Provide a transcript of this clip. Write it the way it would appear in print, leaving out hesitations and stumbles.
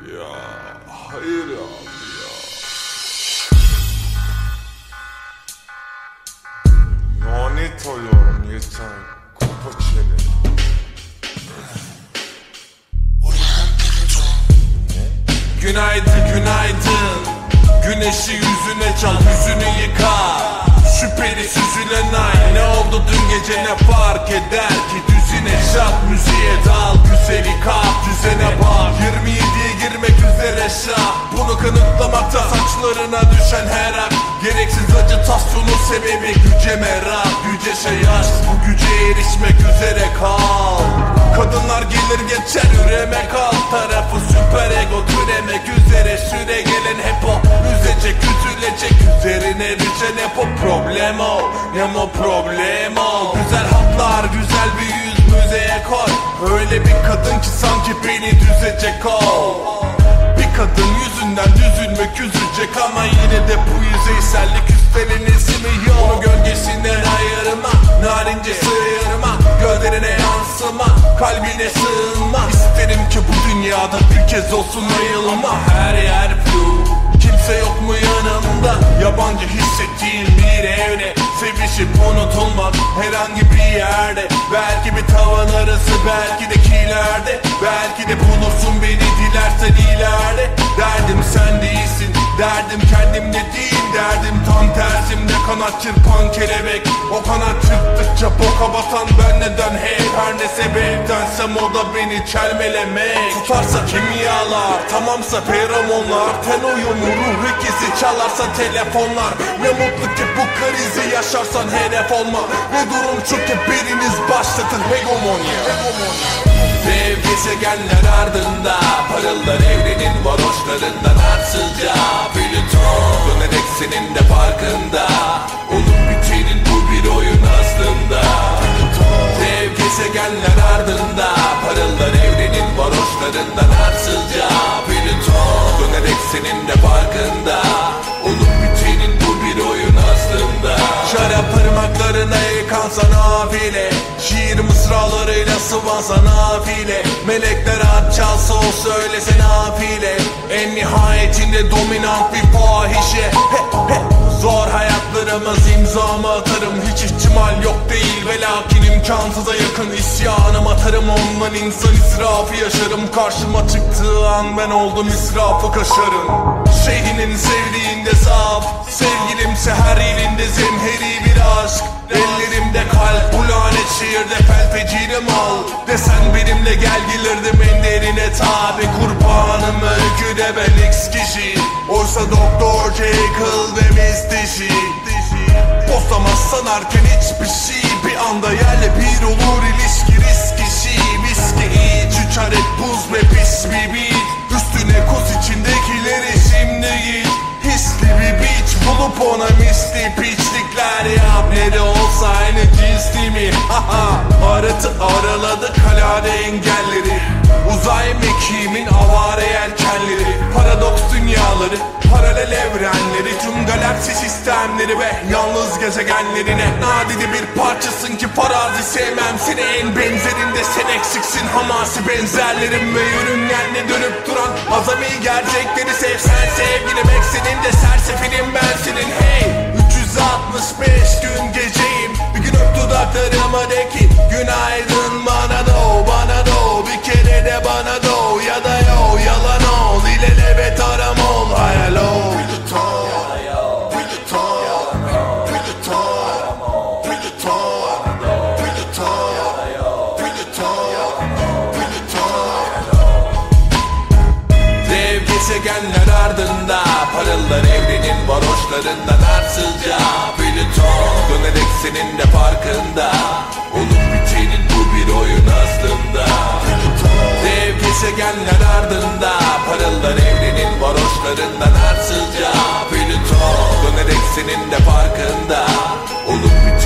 Ya hayır abi ya. Lanet oluyorum yeter. Kapa çeneni. Günaydın günaydın. Güneşi yüzüne çal, yüzünü yıka. Şüpheli süzülen ay. Ne oldu dün gece, ne fark eder ki? Düzine şap, müziğe dal. Güzeli kap, düzene bak. 27'ye girmek üzere şap. Bunu kanıtlamakta saçlarına düşen her ak. Gereksiz acıtasyonun sebebi güce merak. Yüce şey aç, bu güce erişmek üzere kal. Kadınlar gelir geçer, üremek alt tarafı süper ego. Türemek üzere süre gelen hep o. Üzecek, üzülecek, üzerine düşen hep o. Problemo, nemo problemo. Güzel hatlar, güzel bir yüz müzeye koy. Öyle bir kadın ki sanki beni düzecek o. Bir kadın yüzünden düzülmek üzecek ama yine de bu yüzeysellik üstelenesi mi yok? Onu gölgesinden ayırma, narince sıyırma. Gözlerine yansıma, kalbine sığınma. İsterim ki bu dünyada bir kez olsun ayılma. Her yer blue, kimse yok mu yanımda? Yabancı hissettiğim bir evde sevişip unutulmak herhangi bir yerde. Belki bir tavan arası, belki de kilerde. Belki de bulursun beni dilersen ileride. Derdim sen değilsin, derdim kendimde değil. Derdim tam tersimde kanat çırpan kelebek. O kanat çırptıkça boka batan ben neden hep? Her ne sebeptensem o da beni çelmelemek. Tutarsa kimyalar, tamamsa feromonlar. Ten uyumu, ruh ikisi çalarsa telefonlar. Ne mutlu ki bu krizi yaşarsan hedef olma. Ne durum çünkü biriniz başlatın hegemonya. Dev gezegenler ardında parıldar evrenin varoşlarından arsızca. Plüton dönerek senin de farkında. Olup bitenin bu bir oyun aslında. Dev gezegenler ardında parıldar evrenin varoşlarından arsızca. Plüton dönerek senin de farkında. Olup bitenin bu bir oyun aslında. Şarap parmaklarına yıkansa nafile. Şiir mısralarıyla sıvansa nafile. Melekler at çalsa o söylese nafile. En nihayetinde dominant bir fahişe. Zor hayatlarımız imzamı atarım. Hiç ihtimal yok değil ve lakin imkansıza yakın isyanım atarım. Ondan insan israfı yaşarım. Karşıma çıktığı an ben oldum israfı kaşarım. Şeyhinin sevdiğinde saf, sevgilimse her elinde zemheri bir aşk. Ellerimde kalp, bu lanet şehirde felfecirim al. Desen benimle gel gelirdim en derine tabi. Kurbanım öyküde ben X kişi. Oysa Doktor Jekyll ve Mr. Hyde. Bozamaz sanarken hiçbir şey. Bir anda yerle bir olur ilişki, risk işi. Viski iç, uçar et buz ve pis bir beat. Üstüne kus içindekileri şimdi git. Hisli bir beach bulup ona misli piçlikler yap. Ne de olsa aynı cinsli mi? Araladı kalade engelleri. Uzay mekiğimin avare yelkenleri. Paradoks dünyaları, paralel evrenleri. Tüm galaksi sistemleri ve yalnız gezegenlerine. Nadide bir parçasın ki farazi sevmem seni. En benzerinde sen eksiksin, hamasi benzerlerim. Ve yörüngenle dönüp duran azami gerçekleri sev. Sen sevgilim eksenin de sersefilim ben senin. Hey 365 gün geceyim. Bir gün öp dudaklarıma de ki günaydın bana doğ, bana doğ. Bir kere de bana doğ ya da yo yalan ol. İlelebet aram ol, hayal ol. Plüton, Plüton, Plüton, Plüton, Plüton, Plüton, Plüton. Dev gezegenler ardında parıldar evrenin varoşlarından arsızca. Plüton dönerek senin de farkında. Olup bitenin bu bir oyun aslında. Dev gezegenler ardında parıldar evrenin varoşlarından arsızca. Plüton dönerek senin de farkında. Olup bitenin